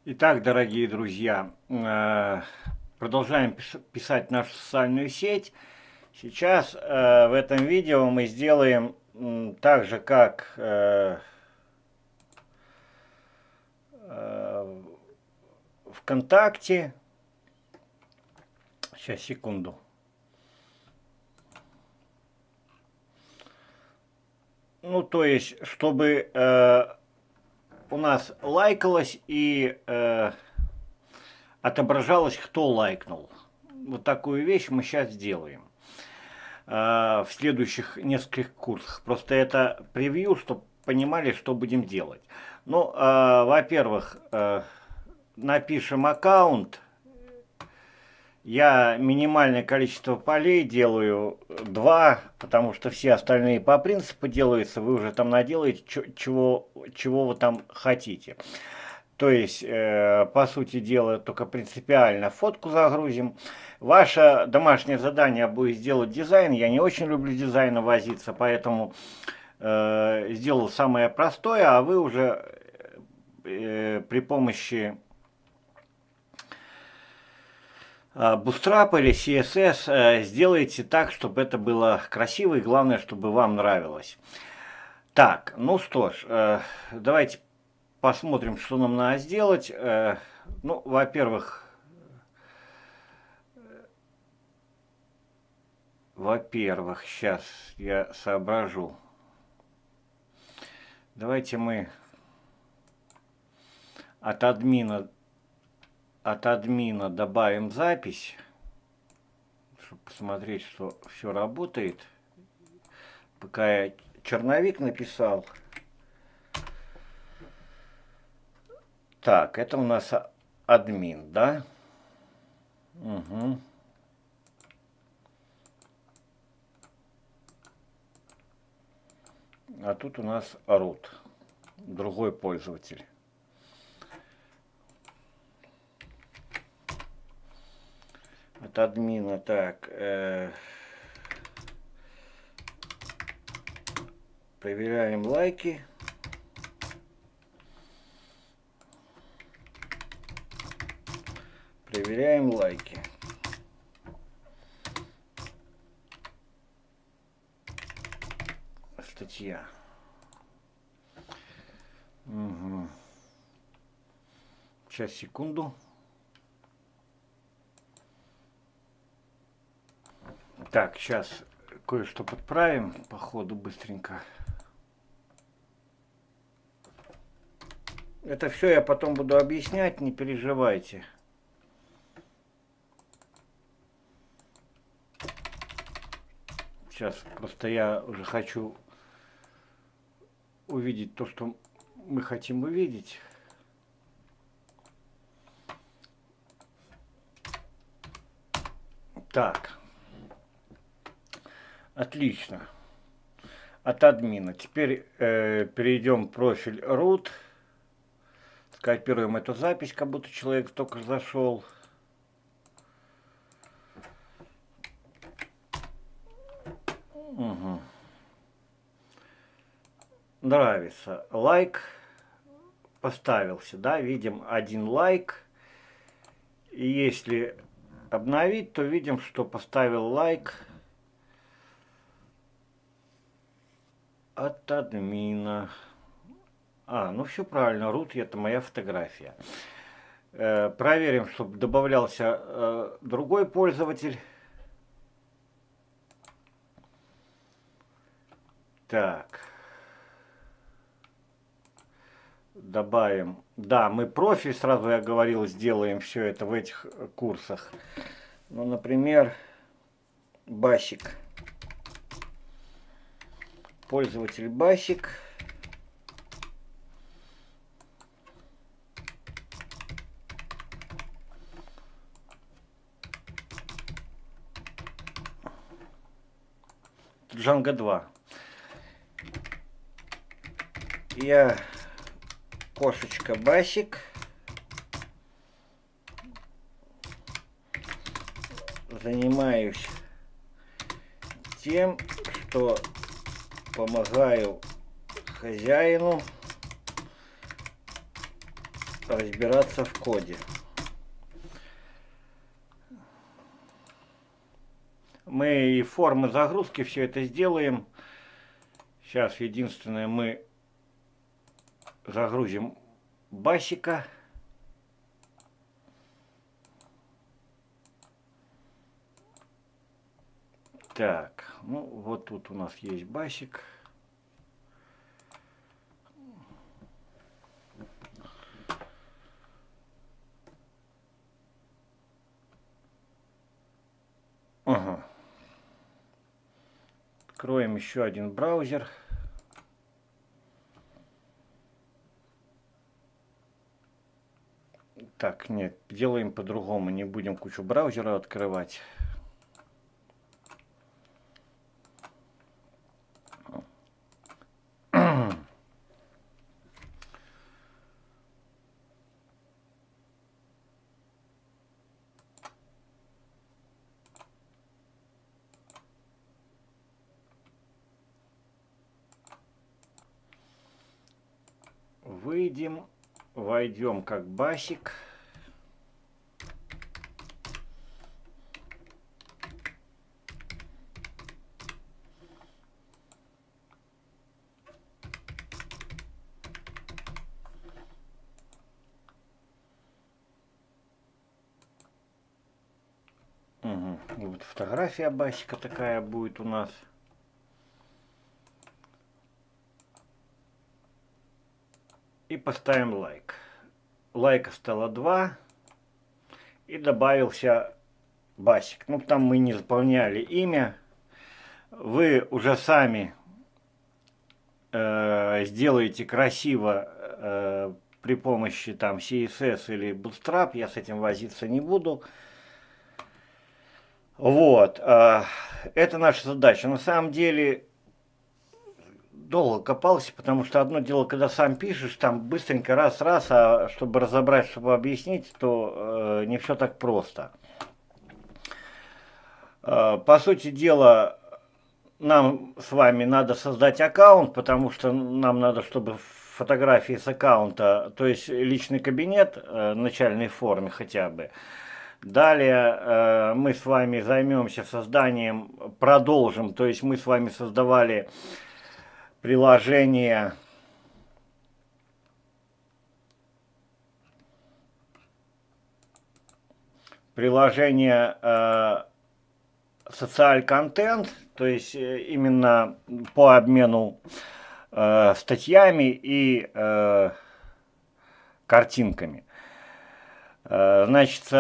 Итак, дорогие друзья, продолжаем писать нашу социальную сеть. Сейчас в этом видео мы сделаем так же, как ВКонтакте. Сейчас, секунду. Ну, то есть, чтобы у нас лайкалось и отображалось, кто лайкнул. Вот такую вещь мы сейчас сделаем в следующих нескольких курсах. Просто это превью, чтобы понимали, что будем делать. Ну, во-первых, напишем аккаунт. Я минимальное количество полей делаю 2, потому что все остальные по принципу делаются. Вы уже там наделаете, чего вы там хотите. То есть, по сути дела, только принципиально фотку загрузим. Ваше домашнее задание будет сделать дизайн. Я не очень люблю дизайном возиться, поэтому сделал самое простое, а вы уже при помощи Bootstrap или CSS сделайте так, чтобы это было красиво и главное, чтобы вам нравилось. Так, ну что ж, давайте посмотрим, что нам надо сделать. Ну, во-первых, сейчас я соображу. Давайте мы от админа добавим запись, чтобы посмотреть, что все работает. Пока я черновик написал. Так, это у нас админ, да? Угу. А тут у нас root, другой пользователь. От админа, так, проверяем лайки. Проверяем лайки. Статья. Угу. Сейчас, секунду. Так, сейчас кое-что подправим по ходу быстренько. Это все я потом буду объяснять, не переживайте. Сейчас просто я уже хочу увидеть то, что мы хотим увидеть. Так. Отлично. От админа. Теперь перейдем в профиль root. Скопируем эту запись, как будто человек только зашел. Угу. Нравится. Лайк поставился, да, видим один лайк. И если обновить, то видим, что поставил лайк от админа. Ну все правильно, root это моя фотография. Проверим, чтобы добавлялся другой пользователь. Так. Добавим. Да, мы профиль, сразу я говорил, сделаем все это в этих курсах. Ну, например, Басик. Пользователь Басик. Django 2. Я кошечка Басик. Занимаюсь тем, что помогаю хозяину разбираться в коде. Мы и формы загрузки все это сделаем. Сейчас единственное, мы загрузим басика. Так, ну вот тут у нас есть басик. Ага. Откроем еще один браузер. Так, нет, делаем по-другому, не будем кучу браузера открывать. Выйдем, войдем как басик. Угу. Вот фотография басика такая будет у нас. И поставим лайк. Лайка стало 2. И добавился басик. Ну, там мы не заполняли имя. Вы уже сами сделаете красиво при помощи там CSS или Bootstrap. Я с этим возиться не буду. Вот. Это наша задача. На самом деле долго копался, потому что одно дело, когда сам пишешь, там быстренько раз-раз, а чтобы разобрать, чтобы объяснить, то не все так просто. По сути дела, нам с вами надо создать аккаунт, потому что нам надо, чтобы фотографии с аккаунта, то есть личный кабинет в начальной форме хотя бы. Далее мы с вами займемся созданием, продолжим, то есть мы с вами создавали приложение социаль контент, то есть именно по обмену статьями и картинками. Значит,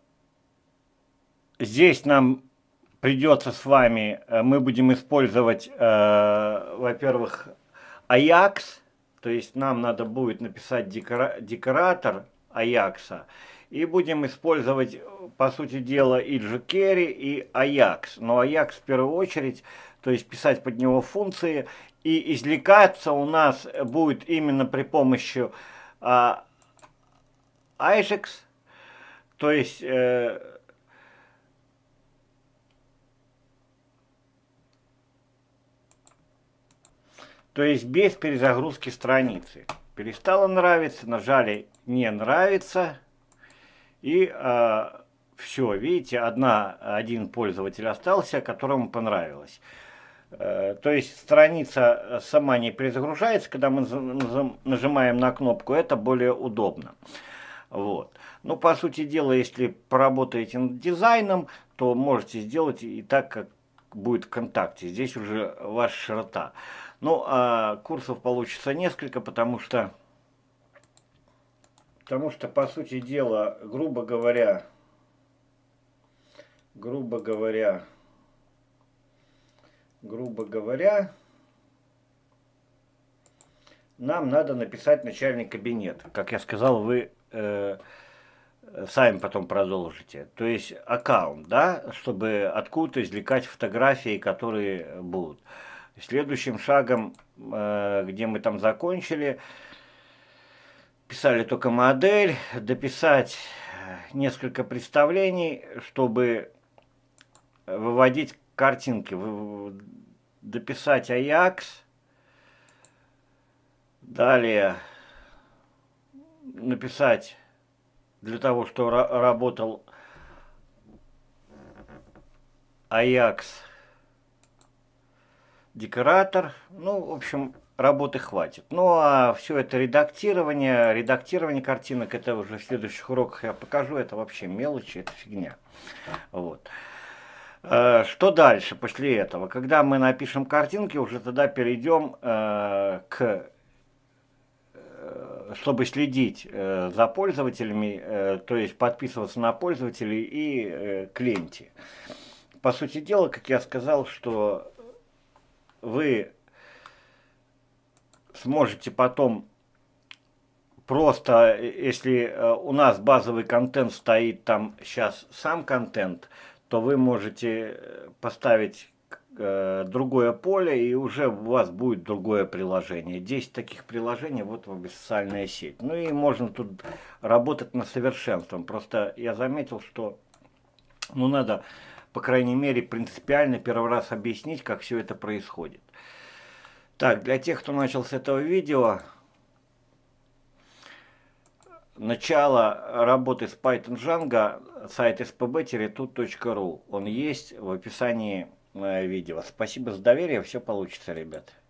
здесь нам придется с вами, мы будем использовать, во-первых, Ajax, то есть нам надо будет написать декоратор Ajax, и будем использовать, по сути дела, и jQuery, и Ajax. Но Ajax в первую очередь, то есть писать под него функции, и извлекаться у нас будет именно при помощи Ajax, то есть без перезагрузки страницы. Перестало нравиться, нажали «Не нравится». И все, видите, один пользователь остался, которому понравилось. То есть страница сама не перезагружается, когда мы нажимаем на кнопку, это более удобно. Вот. Ну, по сути дела, если поработаете над дизайном, то можете сделать и так, как будет ВКонтакте. Здесь уже ваша широта. Ну, а курсов получится несколько, потому что, по сути дела, грубо говоря, нам надо написать начальный кабинет. Как я сказал, вы сами потом продолжите. То есть аккаунт, да, чтобы откуда-то извлекать фотографии, которые будут. Следующим шагом, где мы там закончили, писали только модель, дописать несколько представлений, чтобы выводить картинки, дописать Ajax, далее, написать для того, что работал Ajax декоратор. Ну, в общем, работы хватит. Ну, а все это редактирование картинок, это уже в следующих уроках я покажу. Это вообще мелочи, это фигня. Вот. Что дальше после этого? Когда мы напишем картинки, уже тогда перейдем чтобы следить за пользователями, то есть подписываться на пользователей и к ленте. По сути дела, как я сказал, что вы сможете потом просто, если у нас базовый контент стоит там сейчас сам контент, то вы можете поставить другое поле, и уже у вас будет другое приложение. 10 таких приложений, вот вам и социальная сеть. Ну и можно тут работать над совершенством. Просто я заметил, что ну, надо, по крайней мере, принципиально первый раз объяснить, как все это происходит. Так, для тех, кто начал с этого видео, начало работы с Python Django, сайт spb-tut.ru. Он есть в описании видео. Спасибо за доверие, все получится, ребят.